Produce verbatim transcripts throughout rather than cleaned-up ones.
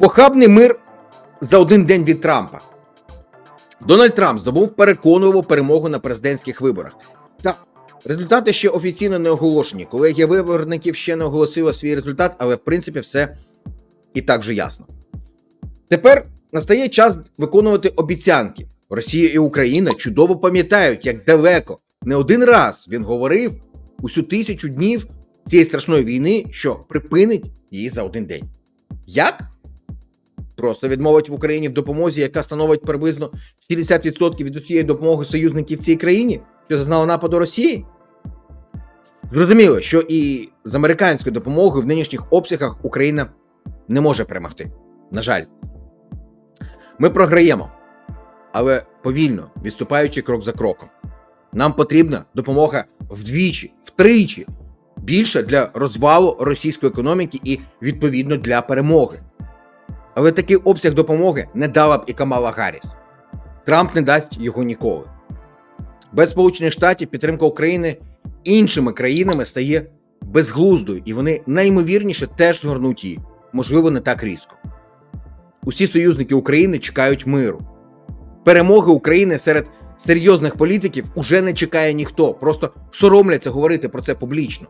Похабний мир за один день від Трампа. Дональд Трамп здобув переконливу перемогу на президентських виборах. Та результати ще офіційно не оголошені. Колегія виборників ще не оголосила свій результат, але в принципі все і так вже ясно. Тепер настає час виконувати обіцянки. Росія і Україна чудово пам'ятають, як далеко, не один раз він говорив усю тисячу днів цієї страшної війни, що припинить її за один день. Як? Просто відмовить в Україні в допомозі, яка становить приблизно шістдесят відсотків від усієї допомоги союзників цій країні, що зазнала нападу Росії? Зрозуміло, що і з американською допомогою в нинішніх обсягах Україна не може перемогти. На жаль. Ми програємо, але повільно, відступаючи крок за кроком. Нам потрібна допомога вдвічі, втричі більше для розвалу російської економіки і, відповідно, для перемоги. Але такий обсяг допомоги не дала б і Камала Гарріс. Трамп не дасть його ніколи. Без Сполучених Штатів підтримка України іншими країнами стає безглуздою, і вони найімовірніше теж згорнуть її. Можливо, не так різко. Усі союзники України чекають миру. Перемоги України серед серйозних політиків уже не чекає ніхто, просто соромляться говорити про це публічно.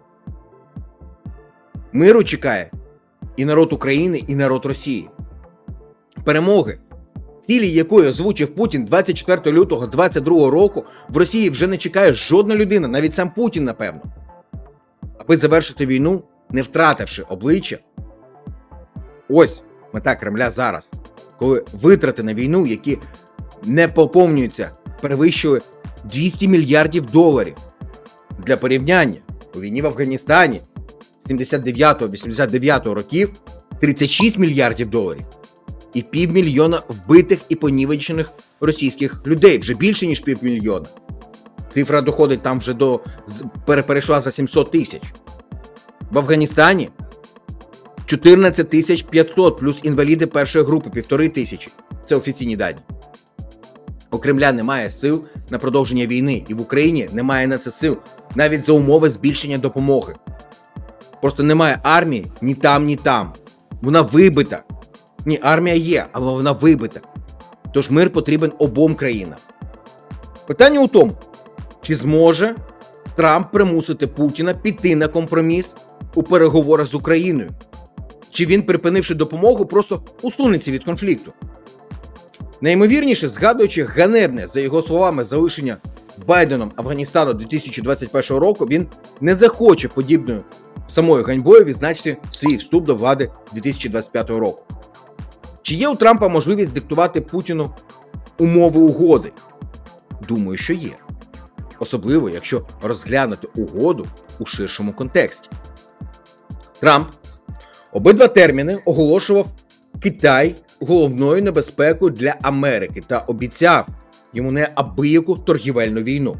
Миру чекає і народ України, і народ Росії. Перемоги, цілі якої озвучив Путін двадцять четвертого лютого двадцять другого року, в Росії вже не чекає жодна людина, навіть сам Путін, напевно. Аби завершити війну, не втративши обличчя. Ось мета Кремля зараз, коли витрати на війну, які не поповнюються, перевищили двісті мільярдів доларів. Для порівняння, у війні в Афганістані сімдесят дев'ятого - вісімдесят дев'ятого років тридцять шість мільярдів доларів. І півмільйона вбитих і понівечених російських людей, вже більше, ніж півмільйона. Цифра доходить там вже до, перейшла за сімсот тисяч. В Афганістані чотирнадцять тисяч п'ятсот, плюс інваліди першої групи, півтори тисячі. Це офіційні дані. У Кремля немає сил на продовження війни, і в Україні немає на це сил, навіть за умови збільшення допомоги. Просто немає армії ні там, ні там. Вона вибита. Ні, армія є, але вона вибита. Тож мир потрібен обом країнам. Питання у тому, чи зможе Трамп примусити Путіна піти на компроміс у переговорах з Україною? Чи він, припинивши допомогу, просто усунеться від конфлікту? Найімовірніше, згадуючи ганебне, за його словами, залишення Байденом Афганістану дві тисячі двадцять першого року, він не захоче подібною самою ганьбою відзначити свій вступ до влади дві тисячі двадцять п'ятого року. Чи є у Трампа можливість диктувати Путіну умови угоди? Думаю, що є. Особливо, якщо розглянути угоду у ширшому контексті. Трамп обидва терміни оголошував Китай головною небезпекою для Америки та обіцяв йому неабияку торгівельну війну.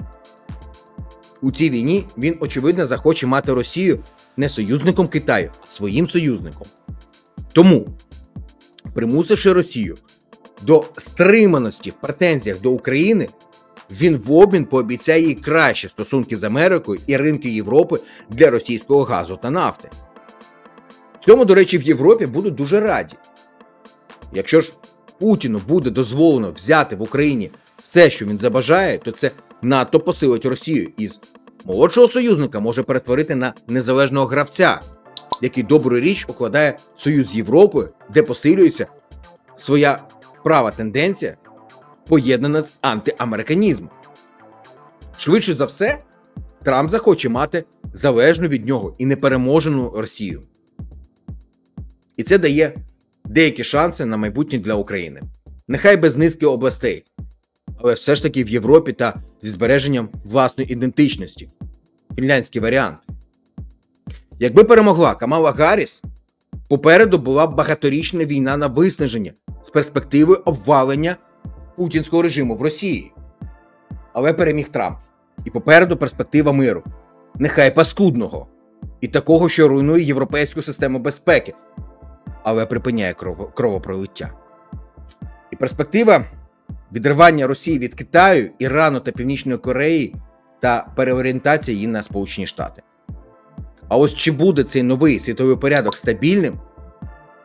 У цій війні він, очевидно, захоче мати Росію не союзником Китаю, а своїм союзником. Тому, примусивши Росію до стриманості в претензіях до України, він в обмін пообіцяє їй кращі стосунки з Америкою і ринки Європи для російського газу та нафти. Цьому, до речі, в Європі будуть дуже раді. Якщо ж Путіну буде дозволено взяти в Україні все, що він забажає, то це надто посилить Росію і з молодшого союзника може перетворити на незалежного гравця, який добру річ укладає союз з Європою, де посилюється своя права тенденція, поєднана з антиамериканізмом. Швидше за все, Трамп захоче мати залежну від нього і непереможену Росію. І це дає деякі шанси на майбутнє для України. Нехай без низки областей, але все ж таки в Європі та зі збереженням власної ідентичності. Фінляндський варіант. Якби перемогла Камала Гарріс, попереду була б багаторічна війна на виснаження з перспективою обвалення путінського режиму в Росії. Але переміг Трамп. І попереду перспектива миру. Нехай паскудного. І такого, що руйнує європейську систему безпеки, але припиняє кров... кровопролиття. І перспектива відривання Росії від Китаю, Ірану та Північної Кореї та переорієнтація її на Сполучені Штати. А ось чи буде цей новий світовий порядок стабільним,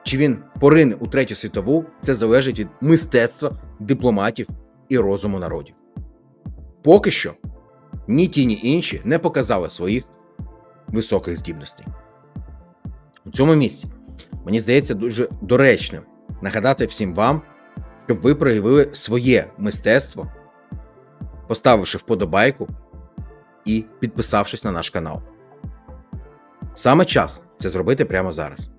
Чи він порине у Третю світову, це залежить від мистецтва, дипломатів і розуму народів. Поки що ні ті, ні інші не показали своїх високих здібностей. У цьому місці мені здається дуже доречним нагадати всім вам, щоб ви проявили своє мистецтво, поставивши вподобайку і підписавшись на наш канал. Саме час це зробити прямо зараз.